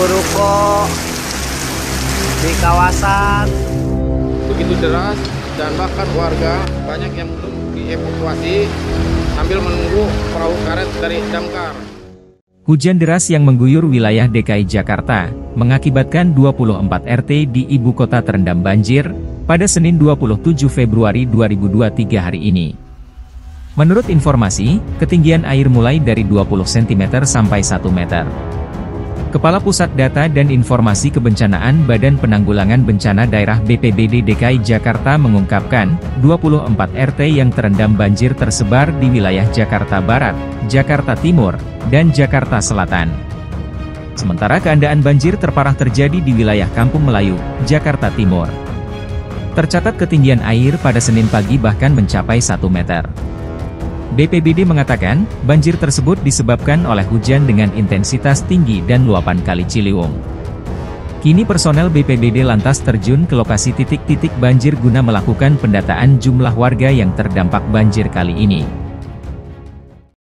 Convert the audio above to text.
ruko-ruko di kawasan. Begitu deras dan bahkan warga banyak yang belum dievakuasi sambil menunggu perahu karet dari damkar. Hujan deras yang mengguyur wilayah DKI Jakarta mengakibatkan 24 RT di ibu kota terendam banjir pada Senin 27 Februari 2023 hari ini. Menurut informasi, ketinggian air mulai dari 20 cm sampai 1 meter. Kepala Pusat Data dan Informasi Kebencanaan Badan Penanggulangan Bencana Daerah BPBD DKI Jakarta mengungkapkan, 24 RT yang terendam banjir tersebar di wilayah Jakarta Barat, Jakarta Timur, dan Jakarta Selatan. Sementara keadaan banjir terparah terjadi di wilayah Kampung Melayu, Jakarta Timur. Tercatat ketinggian air pada Senin pagi bahkan mencapai 1 meter. BPBD mengatakan, banjir tersebut disebabkan oleh hujan dengan intensitas tinggi dan luapan Kali Ciliwung. Kini personel BPBD lantas terjun ke lokasi titik-titik banjir guna melakukan pendataan jumlah warga yang terdampak banjir kali ini.